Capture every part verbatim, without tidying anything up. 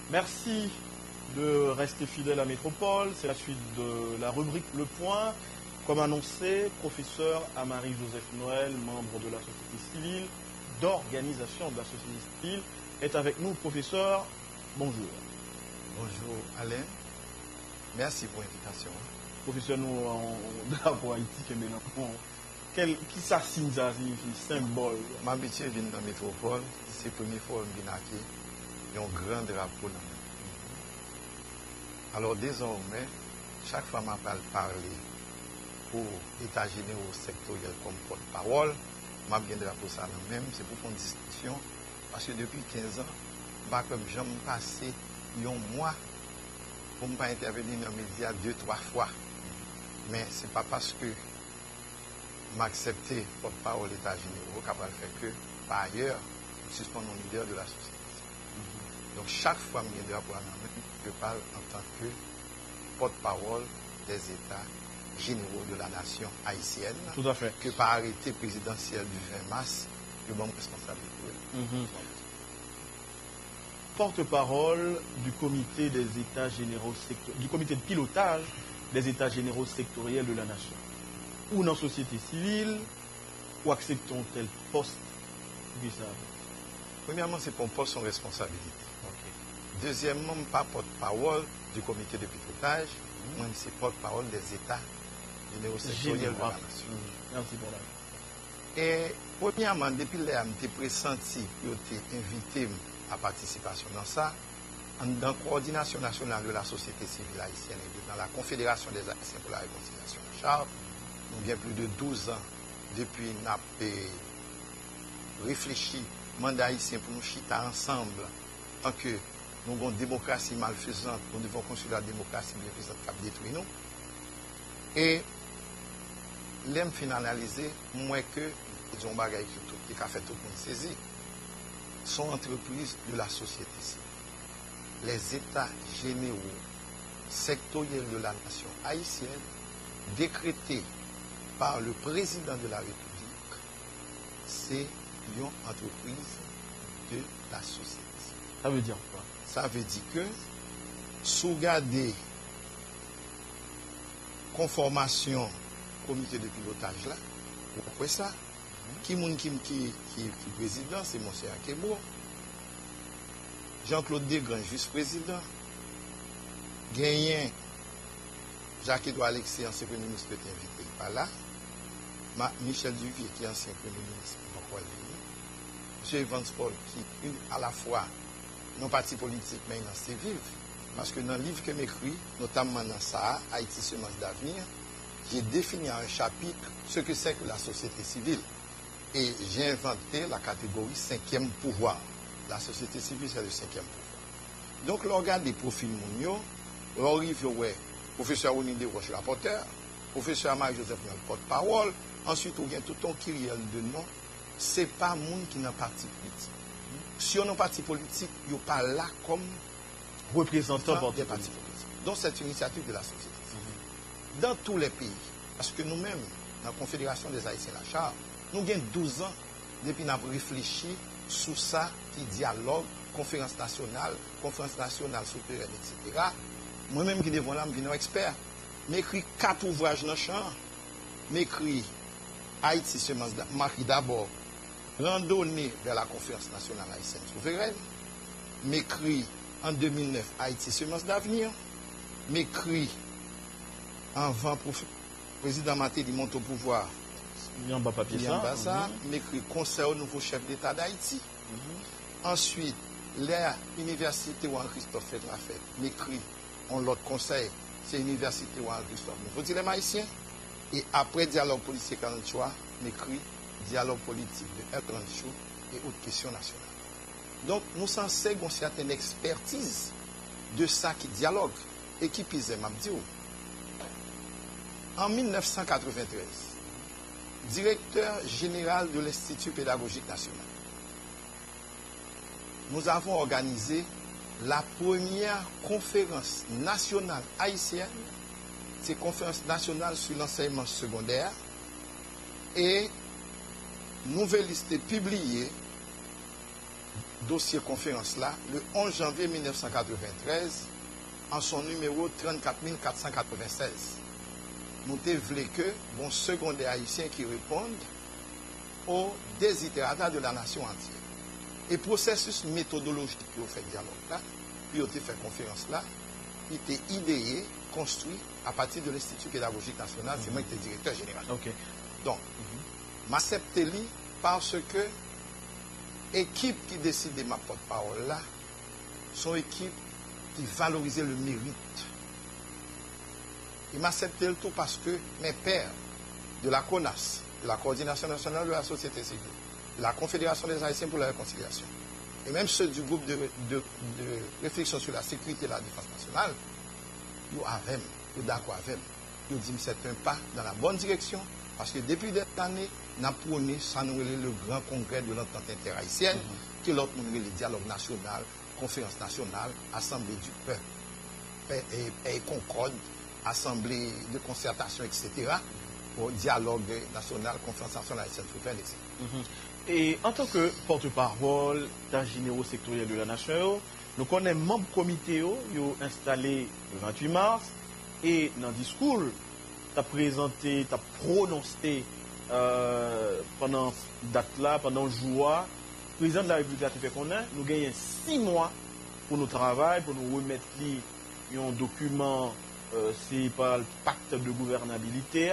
Merci de rester fidèle à Métropole. C'est la suite de la rubrique Le Point. Comme annoncé, professeur Amari Joseph Noël, membre de la société civile, d'organisation de la société civile, est avec nous. Professeur, bonjour. Bonjour Alain. Merci pour l'invitation. Professeur, nous, on drapeau Haïti, qui maintenant, quel, qui ça signe, ça signifie, symbole? Ma habitude vient dans la métropole, c'est la première fois que je viens ici, il y a un grand drapeau dans le Alors désormais, chaque fois que je parle pour l'État général sectoriel comme porte-parole, je viens de drapeau ça même, c'est pour faire une discussion, parce que depuis quinze ans, je comme jamais passé un mois pour ne pas intervenir dans les médias deux, trois fois. Mais ce n'est pas parce que m'accepter porte-parole l'État général capable de faire que, par ailleurs, je suspends mon leader de la société. Mm-hmm. Donc, chaque fois que je je parle en tant que porte-parole des États généraux de la nation haïtienne. Tout à fait. Que par arrêté présidentiel du vingt mars, le bon responsabilité. Mm-hmm. Porte-parole du comité des États généraux sectoriels, du comité de pilotage des États généraux sectoriels de la nation. Ou dans la société civile, ou acceptons tel poste visable? Premièrement, c'est pour poste sans responsabilité. Okay. Deuxièmement, pas porte-parole du comité de pilotage, mmh. moi, c'est porte-parole des États généraux sectoriels de la nation. Mmh. Merci pour la. Et premièrement, depuis là, j'ai pressenti que j'ai invité à participation dans ça, dans la coordination nationale de la société civile haïtienne et dans la Confédération des Haïtiens pour la réconciliation de Charles, nous avons plus de douze ans depuis que nous avons réfléchi, mandat haïtien pour nous chita ensemble, tant que nous avons une démocratie malfaisante, nous devons construire la démocratie malfaisante qui a détruit nous. Et l'aime finalisé, moins que John Bagay qui a fait tout le monde saisir, sont entreprises de la société civile. Les États généraux sectoriels de la nation haïtienne, décrétés par le président de la République, c'est une entreprise de la société civile. Ça veut dire quoi? Ça veut dire que, sous garder conformation comité de pilotage là, pourquoi ça? Qui est qui, qui, qui, qui président, c'est M. Akebo. Jean-Claude Desgrands, vice-président. Gagné, Jacques-Edouard Alexis, ancien premier ministre, peut être invité par là. Ma, Michel Duvier, qui est ancien premier ministre, va pas venir. M. Evans Paul, qui est à la fois non parti politique, mais dans ses vivre. Parce que dans le livre que j'écris, notamment dans ça, Haïti Semence d'avenir, j'ai défini un chapitre ce que c'est que la société civile. Et j'ai inventé la catégorie cinquième pouvoir. La société civile, c'est le cinquième pouvoir. Donc, l'organe des profils mondiaux, on arrive, ouais, professeur Onide Roche, rapporteur, professeur Amari-Joseph Noël, porte-parole, ensuite, on a tout un kyrielle de noms. Ce n'est pas le monde qui n'a pas parti politique. Si on a un parti politique, il n'y a pas là comme représentant des partis politiques. Donc, c'est une initiative de la société civile. Mm-hmm. Dans tous les pays, parce que nous-mêmes, dans la Confédération des Haïtiens la Charte, nous avons douze ans depuis que nous avons réfléchi sur ça, qui dialogue, conférence nationale, conférence nationale souterraine, et cetera. Moi-même qui devons là, je suis un expert. J'écris quatre ouvrages dans le champ. J'écris Haïti Semence d'avenir d'abord, randonnée vers la conférence nationale haïtienne souveraine. J'écris en deux mille neuf Haïti Semence d'avenir. J'écris en vent président Maté dit monte au pouvoir. Yamba papier ça. M'écrit conseil au nouveau chef d'État d'Haïti. Mm-hmm. Ensuite, l'université où Christophe fait la fête. M'écrit on l'autre conseil, c'est l'université où Christophe. Il faut dire les Haïtiens. Et après dialogue policier quarante-trois, m'écrit dialogue politique de L trente et autres questions nationales. Donc, nous sommes censés avoir une certaine expertise de ça qui dialogue et qui pise m'a dit. En mille neuf cent quatre-vingt-treize, directeur général de l'Institut pédagogique national, nous avons organisé la première conférence nationale haïtienne, c'est conférence nationale sur l'enseignement secondaire, et nouvelle liste publiée dossier conférence là le onze janvier mille neuf cent quatre-vingt-treize en son numéro trente-quatre mille quatre cent quatre-vingt-seize. Nous te voulons que bon secondaire haïtien qui répondent aux desiderata de la nation entière. Et processus méthodologique qui ont fait dialogue là, puis ont fait conférence là, il était idéé, construit à partir de l'Institut pédagogique national, c'est moi qui étais directeur général. Okay. Donc, m'accepte li parce que équipe qui décide de ma porte-parole là, sont équipe qui valorisait le mérite. Il m'accepte le tout parce que mes pairs de la CONAS, de la Coordination nationale de la société civile, de la Confédération des Haïtiens pour la réconciliation, et même ceux du groupe de, de, de réflexion sur la sécurité et la défense nationale, ils avaient, ils d'accord avec, ils disent que c'est un pas dans la bonne direction, parce que depuis des années, nous avons prôné ça nous le grand congrès de l'entente interhaïtienne, mm-hmm. qui est l'autre nous le dialogue national, conférence nationale, assemblée du peuple, et, et concorde, assemblée de concertation, et cetera, pour dialogue national, conférence nationale haïtienne, et cetera. Mm-hmm. Et en tant que porte-parole d'un généraux sectoriel de la nation, nous connaissons membre comité qui ont installé le vingt-huit mars et dans le discours, tu as présenté, tu as prononcé euh, pendant cette date-là, pendant le jour, le président de la République a fait qu'on a, nous gagnons six mois pour nous travailler, pour nous remettre un document, euh, c'est pas le pacte de gouvernabilité,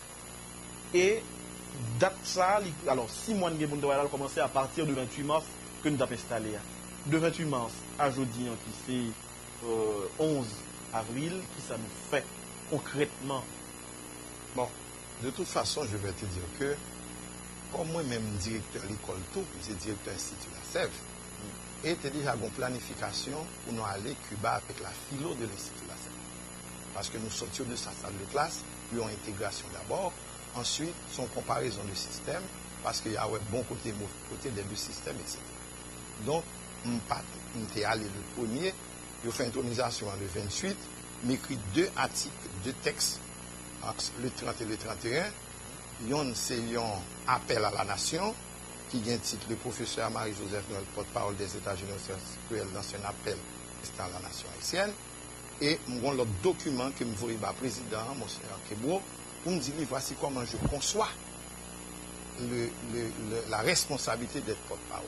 et date ça, alors six mois de doit commencer à partir du vingt-huit mars que nous avons installé. De vingt-huit mars à jeudi, qui c'est euh, onze avril, qui ça nous fait concrètement? Bon, de toute façon, je vais te dire que, comme moi-même directeur de l'école tout, c'est directeur de l'Institut La Sève, et tu as déjà une planification pour nous aller à Cuba avec la philo de l'Institut La Sève. Parce que nous sortions de sa salle de classe, puis en intégration d'abord. Ensuite, son comparaison de système, parce qu'il y a un bon côté, mauvais côté des deux systèmes, et cetera. Donc, on est allé le premier, il a fait une intronisation le vingt-huit, m'écrit deux articles, deux textes, le trente et le trente et un. Yon, c'est un appel à la nation, qui a un titre, le professeur Marie-Joseph Noël, porte-parole des États généraux sectoriels, dans un appel à la nation haïtienne. Et mon l'autre document que me voyez le président, M. Kebo, pour me dire, voici comment je conçois le, le, le, la responsabilité d'être porte-parole.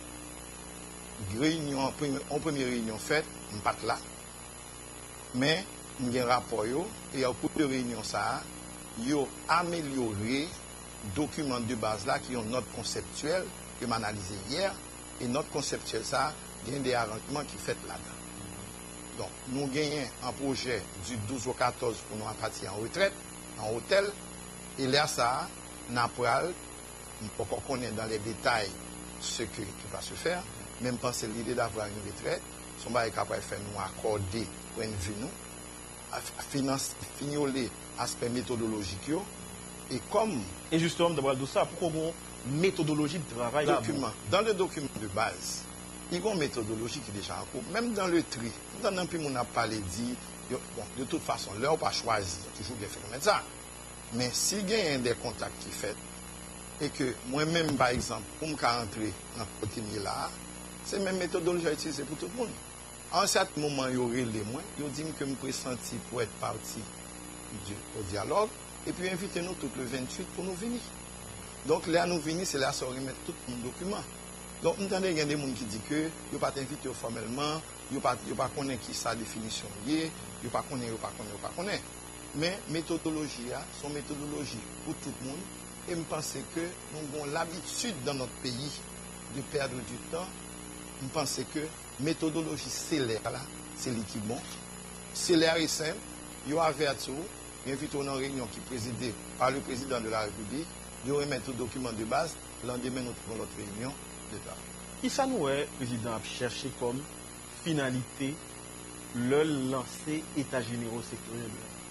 Réunion, en première, en première réunion faite, je ne suis pas là. Mais, il y a un rapport, et au cours de réunion, ça, il a amélioré les documents de base là qui ont notre conceptuel, que m'a analysé hier, et notre conceptuel, ça, il y a des arrangements qui sont faits là-dedans. Donc, nous gagnons un projet du douze au quatorze pour nous partir en retraite, en hôtel, et là, ça, Napral, on peut connaître dans les détails ce qui va se faire, même penser l'idée d'avoir une retraite, son bail est capable de faire nous accorder point de vue nous, finance, fignoler aspect méthodologique, et comme... Et justement, d'abord de ça, pourquoi une méthodologie de travail document, dans le document de base, il y a une méthodologie qui est déjà en cours, même dans le tri, dans un pays où on a parlé dit, bon, de toute façon, là, on n'a pas choisi, toujours bien fait comme ça. Mais s'il y a des contacts qui fait, et que moi-même, par exemple, pour me rentrer dans le côté là, c'est la même méthodologie à utiliser pour tout le monde. À un certain moment, il y aurait les moins, ils disent que je me pressenti pour être parti du, au dialogue, et puis invitez-nous tout le vingt-huit pour nous venir. Donc là, nous venir, c'est là, ça remettre tout mon document. Donc, nous entendons, il y a des gens qui disent que ils ne pas invité formellement, ils ne pas connaître qui sa définition est, ils ne pas connaître, ils ne pas connaître, ils ne pas connaître. Mais méthodologie, son méthodologie pour tout le monde, et je pense que nous avons l'habitude dans notre pays de perdre du temps. Je pense que méthodologie célère là, c'est l'équipe bon. Célère et simple, il y a averti, il y a invité une réunion qui est présidée par le président de la République, il y a remettre le document de base, le lendemain nous trouvons notre réunion de travail. Qui ça nous est, président, a cherché comme finalité le lancer État généraux sectoriel?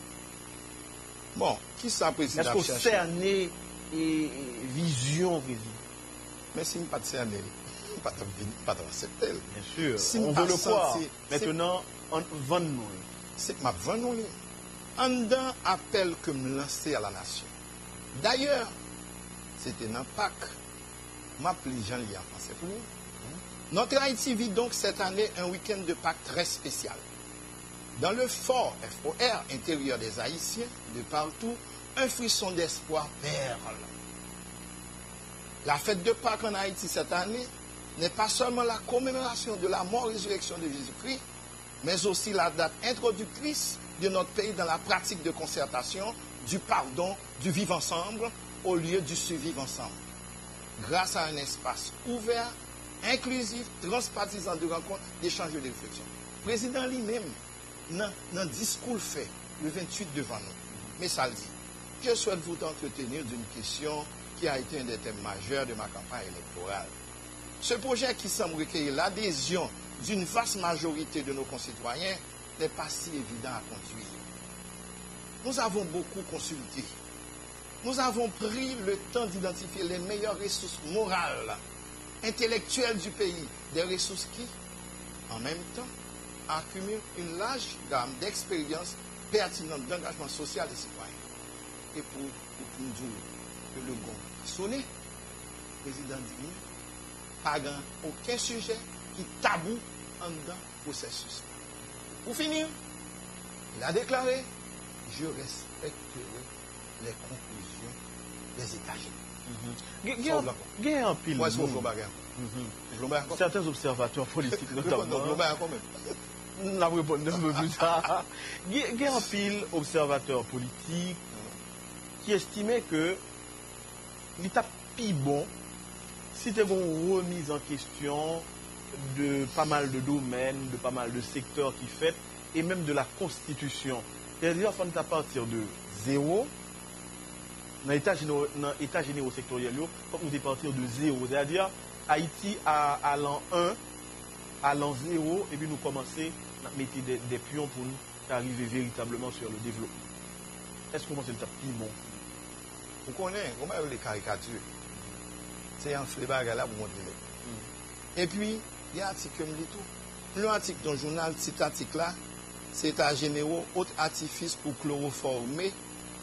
Bon, qui ça, président, a cherché? Est-ce qu'on cerné et vision, président? Mais si je ne pas cerné, je ne pas accepter. Bien sûr, si on veut le croire. Senti, maintenant, on vend nous. C'est que ma vend nous. En d'un appel que me lancer à la nation. D'ailleurs, c'était un Pâques. Je m'appelais Jean-Lia en français pour nous. Notre Haïti vit donc cette année un week-end de Pâques très spécial. Dans le fort F O R intérieur des Haïtiens, de partout, un frisson d'espoir perle. La fête de Pâques en Haïti cette année n'est pas seulement la commémoration de la mort-résurrection de Jésus-Christ, mais aussi la date introductrice de notre pays dans la pratique de concertation, du pardon, du vivre ensemble, au lieu du survivre ensemble. Grâce à un espace ouvert, inclusif, transpartisan de rencontres, d'échanges et de réflexion. Le président lui-même, dans un discours fait le vingt-huit devant nous, mais ça le dit. Je souhaite vous entretenir d'une question qui a été un des thèmes majeurs de ma campagne électorale. Ce projet qui semble recueillir l'adhésion d'une vaste majorité de nos concitoyens n'est pas si évident à conduire. Nous avons beaucoup consulté. Nous avons pris le temps d'identifier les meilleures ressources morales, intellectuelles du pays, des ressources qui, en même temps, accumulent une large gamme d'expériences pertinentes d'engagement social et citoyen. Et pour, pour, pour nous dire que le gong a sonné, le président dit, pas aucun sujet qui tabou en dedans processus. Pour finir, il a déclaré, je respecterai les conclusions des États-Unis. Il y a un pile. Certains observateurs politiques, notamment. Nous n'avons répondu un peu plus tard. Il y a un pile observateurs politiques qui estimaient que l'état plus bon, si tu as une remise en question de pas mal de domaines, de pas mal de secteurs qui fait, et même de la Constitution. C'est-à-dire qu'il faut à partir de zéro, dans l'état général sectoriel, il faut nous partir de zéro. C'est-à-dire Haïti à, à l'an un, à l'an zéro, et puis nous commencer à mettre des, des pions pour nous arriver véritablement sur le développement. Est-ce qu'on pense que c'est le bon? Vous connaissez, comment les caricatures? C'est un flébar là pour montrer. Et puis, il y a un article comme tout. L'article dans le journal, cet article-là, c'est États généraux, autre artifice pour chloroformer,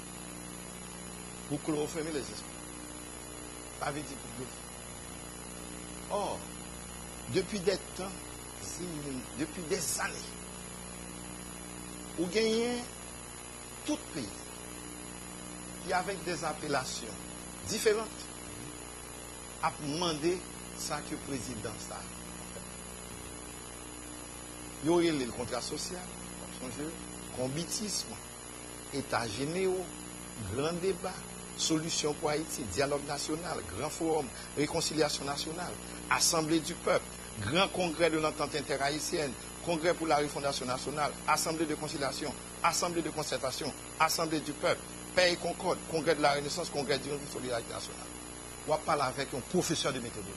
pour chloroformer les esprits. Pas vite pour chloroformer. Or, depuis des temps, depuis des années, vous gagnez tout pays qui, avec des appellations différentes, a demandé ça que le président ça. Il y aurait le contrat social, combitisme, état généraux, grand débat, solution pour Haïti, dialogue national, grand forum, réconciliation nationale, assemblée du peuple, grand congrès de l'entente interhaïtienne, congrès pour la refondation nationale, assemblée de conciliation, assemblée de concertation, assemblée du peuple, paix et concorde, congrès de la renaissance, congrès de solidarité nationale. On va parler avec un professeur de méthodologie.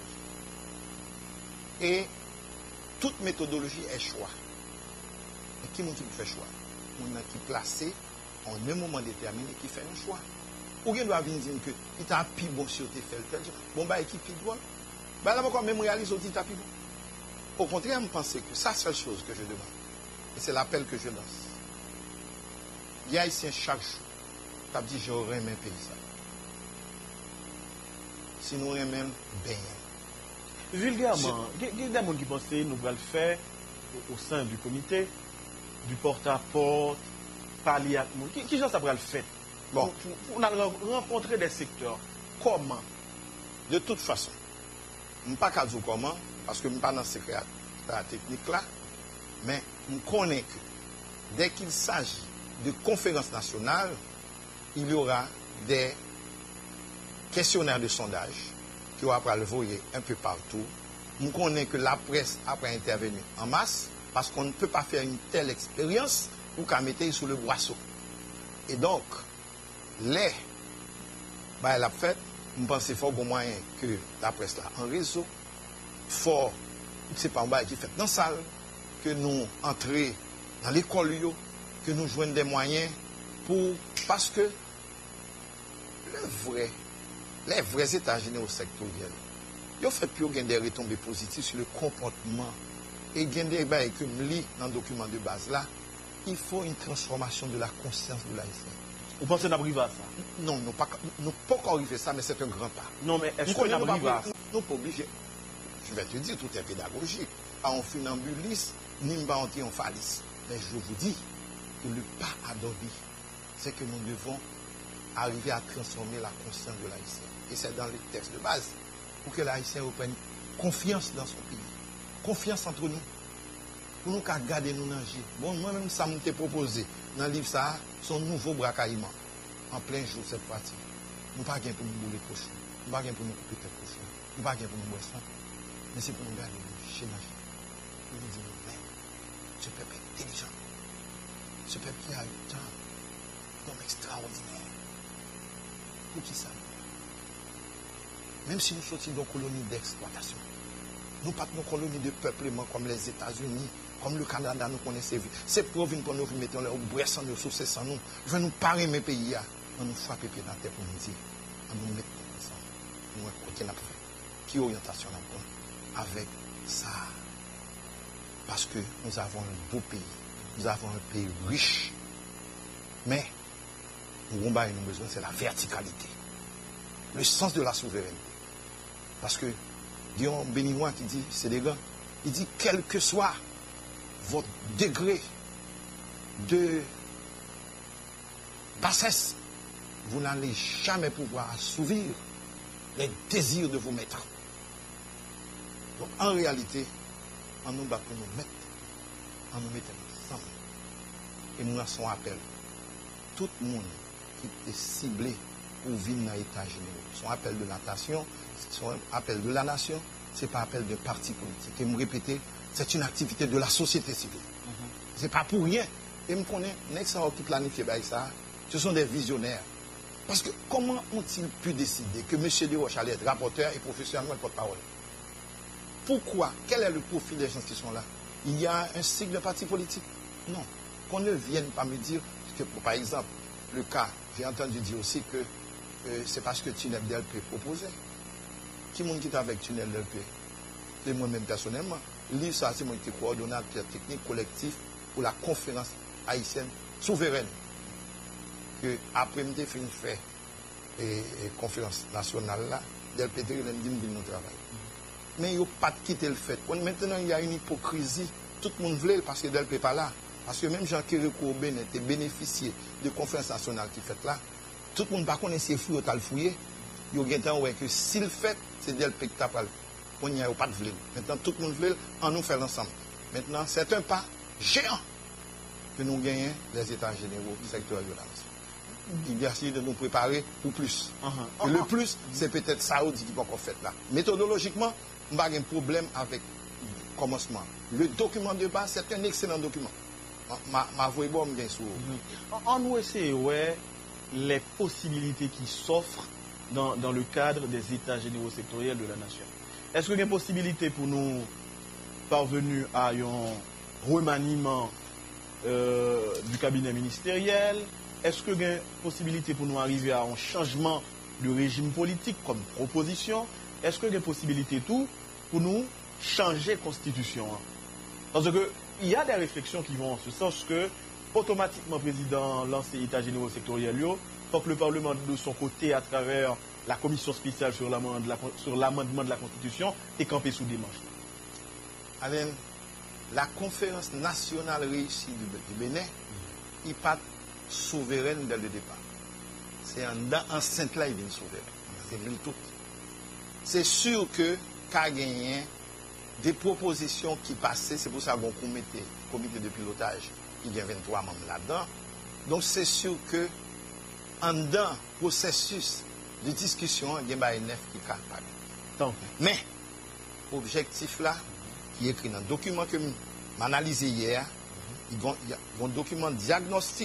Et toute méthodologie est choix. Et qui montre qui fait choix? On a qui placé en un moment déterminé qui fait un choix. Ou bien doit venir dire que il t'a plus bon si tu fais tel chose. Bon bah équipe qui doit. Bah là encore même réaliser aussi t'a plus bon. Au contraire, je pense que c'est la seule chose que je demande. Et c'est l'appel que je lance. Il y a ici chaque jour. T'as dit j'aurais même payé ça. Sinon, on est même bien. Vulgairement, il y a des gens qui pensent que nous allons le faire au sein du comité, du porte-à-porte, parler à tout le monde. Qui, qui ça va le faire? Bon. On a rencontré des secteurs. Comment? De toute façon, je ne sais pas dire comment, parce que je ne suis pas dans ce secret technique là, mais je connais que dès qu'il s'agit de conférences nationales, il y aura des questionnaire de sondage qui va le voyer un peu partout. Nous connaissons que la presse a intervenu en masse parce qu'on ne peut pas faire une telle expérience pour qu'à mettre sous le boisseau. Et donc, les, bah, la fête, je pense qu'il faut au moyen que la presse là en réseau, fort, c'est pas un bail qui fait dans la salle, que nous entrions dans l'école, que nous jouions des moyens pour, parce que le vrai, les vrais états généraux sectoriels, ils ont fait plus des retombées positives sur le comportement. Et il y a des choses que je lis dans le document de base là, il faut une transformation de la conscience de l'haïtien. Vous pensez qu'on arrive à ça? Non, nous ne pouvons pas arriver à ça, mais c'est un grand pas. Non, mais est-ce qu'on arrive à ça? Nous ne pouvons pas obligés. Je vais te dire, tout est pédagogique. Pas en funambuliste, ni en triomphaliste. Mais je vous dis que le pas à Dobby, c'est que nous devons arriver à transformer la conscience de l'haïtien. Et c'est dans les textes de base pour que l'haïtien reprenne confiance dans son pays. Confiance entre nous. Pour nous qu'à garder nous dans le jeu. Bon, moi-même, ça m'a été proposé dans le livre, ça, son nouveau bracaillement. En plein jour, cette fois-ci. Nous pas gain pour nous bouler cochon. Nous pas gain pour nous couper tête cochon. Nous pas gain pour nous boire ça. Mais c'est pour nous garder chez nous. Pour nous dire, mais, ce peuple est intelligent. Ce peuple qui a un temps, un homme extraordinaire. Pour qui ça? Même si nous sortons d'une colonie d'exploitation, nous pas de colonie de peuplement comme les États-Unis, comme le Canada, nous connaissons. C'est pour nous pour nous mettre en bresse en ressources sans nous. Je vais nous parer mes pays, on nous frappe pied dans la terre pour nous dire, on nous met ensemble. Nous, côté n'a fait. Qui orientation n'a pas avec ça? Parce que nous avons un beau pays. Nous avons un pays riche. Mais, nous avons besoin, c'est la verticalité. Le sens de la souveraineté. Parce que, Dion Béninois qui dit, c'est des gars, il dit, quel que soit votre degré de bassesse, vous n'allez jamais pouvoir assouvir les désirs de vos maîtres. Donc, en réalité, on nous bat pour nous mettre, on nous met ensemble. Et nous lançons appel. Tout le monde qui est ciblé pour vivre dans l'État général. Son appel de la nation, son appel de la nation, ce n'est pas appel de parti politique. Et me répéter, c'est une activité de la société civile. Mm-hmm. Ce n'est pas pour rien. Et me connaît, n'est-ce qui planifie ça, ce sont des visionnaires. Parce que comment ont-ils pu décider que M. Desroches allait être rapporteur et professeur de porte-parole? Pourquoi? Quel est le profil des gens qui sont là? Il y a un cycle de parti politique? Non. Qu'on ne vienne pas me dire que, par exemple, le cas, j'ai entendu dire aussi que euh, c'est parce que Tunnel D L P proposait. Qui m'a quitté avec Tunnel D L P? C'est moi-même personnellement. Lui, ça, c'est moi qui suis coordonnateur technique collectif pour la conférence haïtienne souveraine. Que après, je fait une fait et, et conférence nationale là, D L P T, il a dit que nous travaillons. Mais il n'y a pas de quitter le fait. Maintenant, il y a une hypocrisie. Tout le monde voulait parce que D L P n'est pas là. Parce que même Jean-Kéréko Aubin était bénéficié de conférence nationale qui fait là. Tout le monde ne connaît pas ses fouilles au fouillé. Il y a temps où que s'il fait, c'est D L P qui t'a parlé. On n'y a pas de voulait. Maintenant, tout le monde veut, on nous fait l'ensemble. Maintenant, c'est un pas géant que nous gagnons les États généraux sectoriels de la nation. Il y a essayé de nous préparer pour plus. Uh-huh. Et uh-huh. Le plus, c'est peut-être Saoudi qui va encore faire là. Méthodologiquement, on n'a pas un problème avec le commencement. Le document de base, c'est un excellent document. Ma, ma voix est bonne, bien sûr. On nous essaie, ouais, les possibilités qui s'offrent dans, dans le cadre des États généraux sectoriels de la nation. Est-ce qu'il y a une possibilité pour nous parvenir à un remaniement euh, du cabinet ministériel? Est-ce qu'il y a une possibilité pour nous arriver à un changement de régime politique comme proposition? Est-ce qu'il y a une possibilité tout pour nous changer la constitution? Parce que il y a des réflexions qui vont en ce sens que automatiquement le président lance les États généraux sectoriels, il faut que le Parlement de son côté, à travers la commission spéciale sur l'amendement de la Constitution, est campé sous des manches. Alain, la conférence nationale réussie du Bénin, il n'est pas souveraine dès le départ. C'est en enceinte là, il vient souverain. C'est tout. C'est sûr que qu'a gagné des propositions qui passaient, c'est pour ça qu'on comité, comité de pilotage, il y a vingt-trois membres là-dedans. Donc c'est sûr que en dedans processus de discussion, il y a neuf qui capable. Mais objectif là, qui est écrit dans le document que j'ai analysé hier, il y a un document diagnostic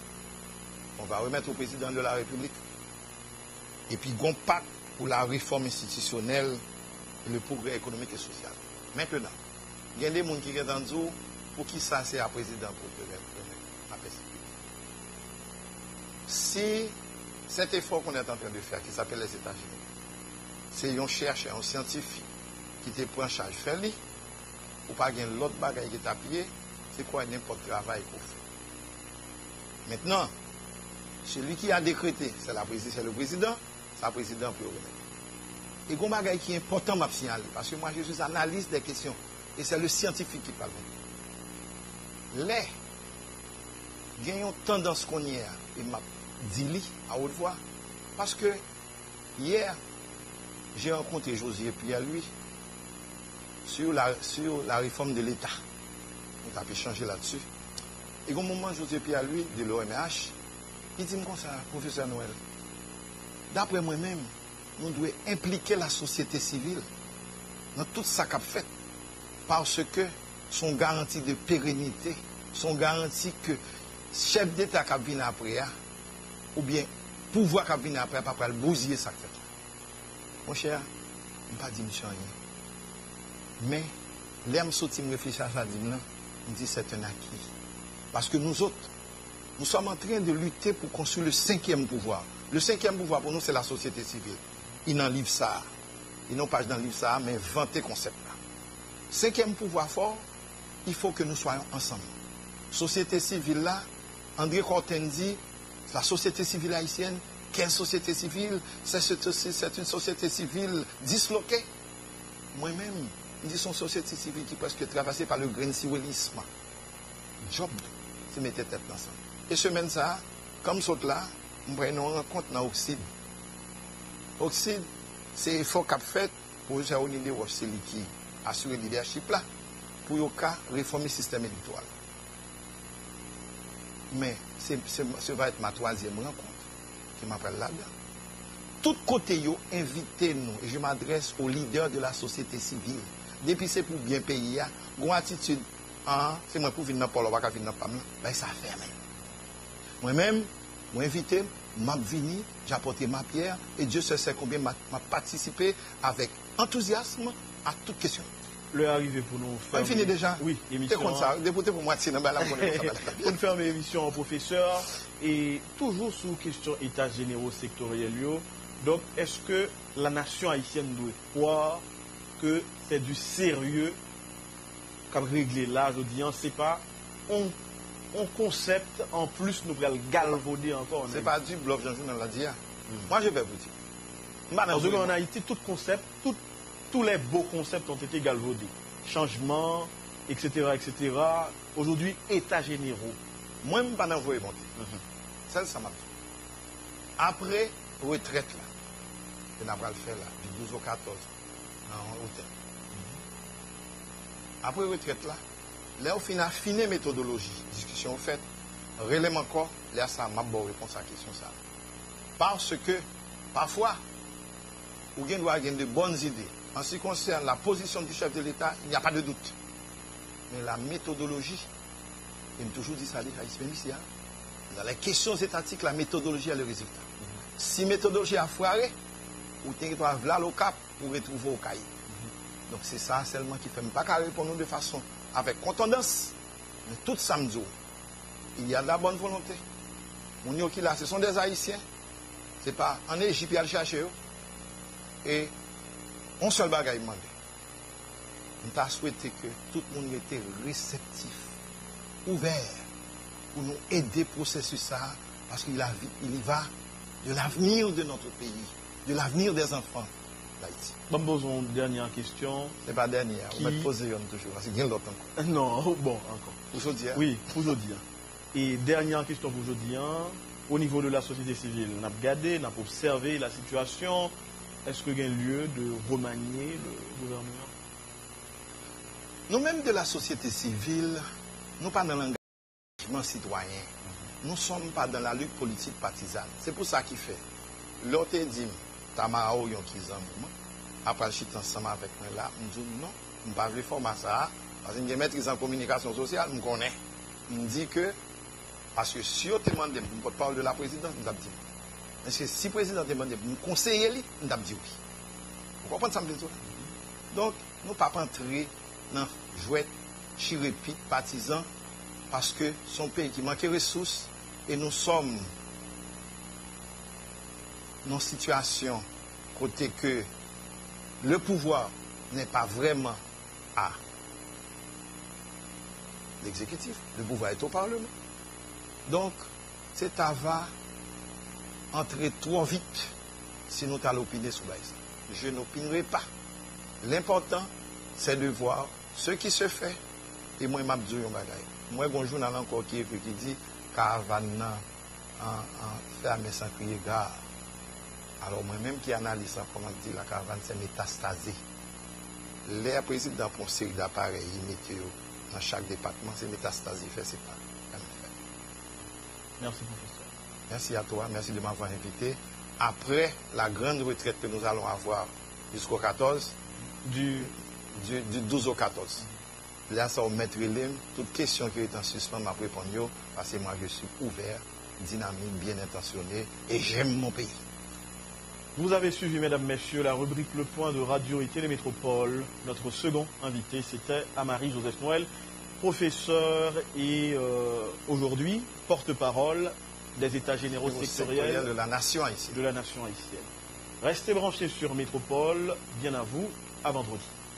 qu'on va remettre au président de la République. Et puis il y a un pacte pour la réforme institutionnelle et le progrès économique et social. Maintenant, il y a des gens qui sont en pour qui ça c'est à président pour la si cet effort qu'on est en train de faire, qui s'appelle les États généraux, c'est un chercheur, un scientifique qui te prend en charge, fait lui, ou pas gagner l'autre bagaille qui est appuyé, c'est quoi n'importe quel travail qu'on fait. Maintenant, celui qui a décrété, c'est le président, c'est le président pour remettre. Et il y a un bagage qui est important à signaler, parce que moi je suis analyste des questions, et c'est le scientifique qui parle. Les, il y a une tendance qu'on y a, et m'a dit à haute voix, parce que hier, j'ai rencontré Josier Pierre-Louis sur la, sur la réforme de l'État. On a pu changer là-dessus. Et au moment, Josier Pierre-Louis de l'O M H, il dit comme ça, professeur Noël, d'après moi-même, nous devons impliquer la société civile dans tout ça qu'a fait, parce que son garantie de pérennité, son garantie que chef d'État qui vient après, ou bien pouvoir qui vient après, pas le bousiller ça fait. Mon cher, je ne pas dire monsieur rien. Mais, l'aime sorti me réfléchir à ça, je dis c'est un acquis. Parce que nous autres, nous sommes en train de lutter pour construire le cinquième pouvoir. Le cinquième pouvoir pour nous, c'est la société civile. Ils n'en livrent ça. Ils n'ont pas dans le livre ça, mais vingt concept là. Cinquième pouvoir fort, il faut que nous soyons ensemble. Société civile là, André Corten dit, la société civile haïtienne, quelle société civile? C'est une société civile disloquée. Moi-même, je dis son société civile qui presque traversée par le grain-siwellisme. Job, c'est mettre tête dans ça. Et semaine ça, comme ça là, on prend une rencontre dans l'Oxide. Oxide, c'est l'effort qu'a fait pour Jaouni de Rocheli qui assure le leadership là, pour y réformer le système électoral. Mais ce va être ma troisième rencontre qui m'appelle là-dedans. Tout côté, yo invitez-nous, et je m'adresse aux leaders de la société civile. Depuis c'est pour bien payer, une attitude, ah, c'est moi pour venir dans le pôle, ou pas venir dans le pôle, ben ça fait même. Moi-même, moi invité, m'a venu, j'ai apporté ma pierre, et Dieu sait combien m'a participé avec enthousiasme à toute question. L'heure arrivée pour nous faire. On finit déjà. Oui, émission. C'est comme ça. Député pour moi, c'est dans la Pour nous faire une émission en professeur, et toujours sous question état généraux sectoriels. Donc, est-ce que la nation haïtienne doit croire que c'est du sérieux comme régler là, je dis, c'est pas un, un concept en plus nous allons galvauder encore. C'est pas du bluff, Jean-Jean l'a dit. Mm. Moi, je vais vous dire. Parce qu'en Haïti, tout concept, tout, tous les beaux concepts ont été galvaudés. Changement, et cetera, et cetera. Aujourd'hui, états généraux. Moi, je ne vais pas envoyer monter. Mm-hmm. Ça, ça m'a fait. Après, retraite là. On va le faire là, du douze au quatorze, en hôtel. Après retraite là, là on finit affiner méthodologie, discussion faite, relève encore, là ça m'a bon réponse à la question ça. Parce que parfois, vous doit avoir de bonnes idées. En ce qui concerne la position du chef de l'État, il n'y a pas de doute. Mais la méthodologie, il me toujours dit ça, même ici, hein, dans les questions étatiques, la méthodologie a le résultat. Mm-hmm. Si la méthodologie a foiré, ou tu dois aller au cap pour retrouver au cahier. Mm-hmm. Donc c'est ça seulement qui fait pas qu'à répondre de façon avec contendance. Mais tout samedi, il y a de la bonne volonté. Mon yo qui là, ce sont des Haïtiens. C'est pas en Égypte, il y a le chercher. Et on seul bagaille demandé. On a souhaité que tout le monde était réceptif, ouvert, pour nous aider au processus ça, parce qu'il y va de l'avenir de notre pays, de l'avenir des enfants d'Haïti. Bon, posons une dernière question. Ce n'est pas dernière, qui... on va poser une toujours, parce qu'il y a l'autre encore. Non, bon, encore. Aujourd'hui. Hein? Oui, aujourd'hui. Et dernière question pour aujourd'hui. Au niveau de la société civile, on a regardé, on a observé la situation. Est-ce qu'il y a lieu de remanier le gouvernement? Nous-mêmes de la société civile, nous ne sommes pas dans l'engagement citoyen. Nous ne sommes pas dans la lutte politique partisane. C'est pour ça qu'il fait. L'autre dit, Tamara Oyon qui est en mouvement. Après, je suis ensemble avec moi là. Je dis non, je ne vais pas réformer ça. Parce que je suis maîtrise en communication sociale, je connais. Je dis que, parce que si on te demande, je ne peux pas parler de la présidence, je vais dire. Parce que si le président te demande, je conseiller, je vais dire oui. Vous comprenez ça? Donc, nous ne pouvons pas entrer dans le jouet, chirépite, partisan, parce que son pays qui manque de ressources, et nous sommes dans une situation côté que le pouvoir n'est pas vraiment à l'exécutif, le pouvoir est au Parlement. Donc, c'est à va entrer trop vite si nous allons opiner sur ça. Je n'opinerai pas. L'important, c'est de voir ce qui se fait. Et moi, je dis un bagage. Moi, j'ai un journal encore qui écrit qui dit caravane en fermé sans crier gare. Alors, moi-même qui analyse ça, comment dire, la caravane, c'est métastasé. Les présidents pour une série d'appareils météo dans chaque département, c'est métastasé. Fait, c'est pas. Merci, professeur. Merci à toi, merci de m'avoir invité. Après la grande retraite que nous allons avoir jusqu'au quatorze, du, du, du douze au quatorze. Là, ça va mettre l'île. Toute question qui est en suspens, m'a répondu parce que moi, je suis ouvert, dynamique, bien intentionné et j'aime mon pays. Vous avez suivi, mesdames, messieurs, la rubrique Le Point de Radio et Télémétropole. Notre second invité, c'était Amaury Joseph Noël, professeur et euh, aujourd'hui porte-parole des États généraux sectoriels de la nation haïtienne. de la nation haïtienne. Restez branchés sur Métropole. Bien à vous. À vendredi.